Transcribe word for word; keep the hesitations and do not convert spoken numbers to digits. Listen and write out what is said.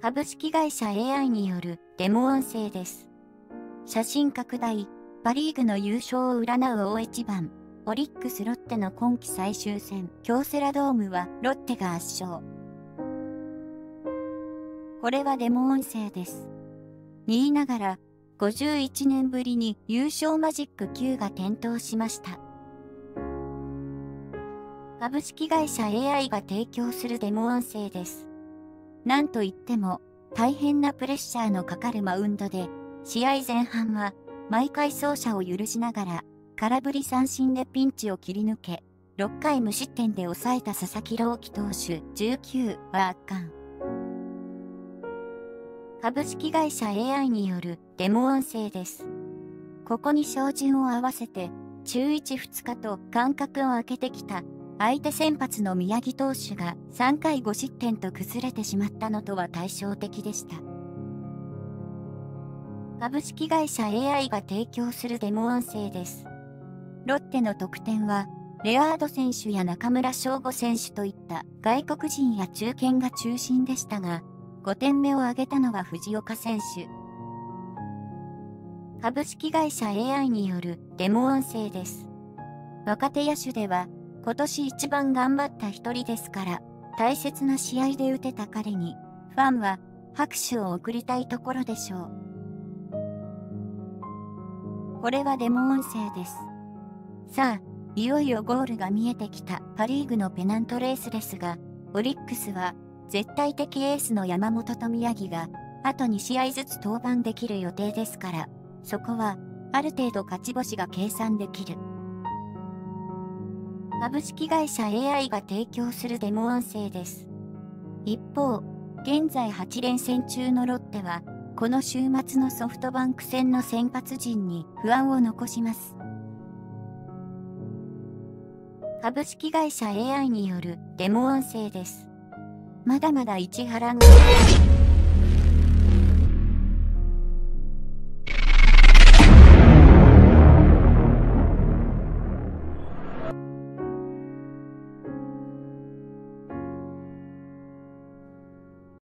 株式会社 エーアイ によるデモ音声です。写真拡大、パ・リーグの優勝を占う大一番、オリックス・ロッテの今季最終戦、京セラドームはロッテが圧勝。これはデモ音声です。に言いながら、ごじゅういちねんぶりに優勝マジックきゅうが点灯しました。株式会社 エーアイ が提供するデモ音声です。なんといっても、大変なプレッシャーのかかるマウンドで、試合前半は、毎回走者を許しながら、空振り三振でピンチを切り抜け、ろっかい無失点で抑えた佐々木朗希投手じゅうきゅうは圧巻。株式会社 エーアイ によるデモ音声です。ここに照準を合わせて、中いち、ふつかと間隔を空けてきた、相手先発の宮城投手がさんかいご失点と崩れてしまったのとは対照的でした。株式会社 エーアイ が提供するデモ音声です。ロッテの得点は、レアード選手や中村奨吾選手といった外国人や中堅が中心でしたが、ごてんめを挙げたのは藤岡選手。株式会社 エーアイ によるデモ音声です。若手野手では、今年一番頑張った一人ですから、大切な試合で打てた彼に、ファンは拍手を送りたいところでしょう。これはデモ音声です。さあ、いよいよゴールが見えてきたパ・リーグのペナントレースですが、オリックスは絶対的エースの山本と宮城があとに試合ずつ登板できる予定ですから、そこはある程度勝ち星が計算できる。株式会社 エーアイ が提供するデモ音声です。一方、現在はちれんせん中のロッテは、この週末のソフトバンク戦の先発陣に不安を残します。株式会社 エーアイ によるデモ音声です。まだまだ市原が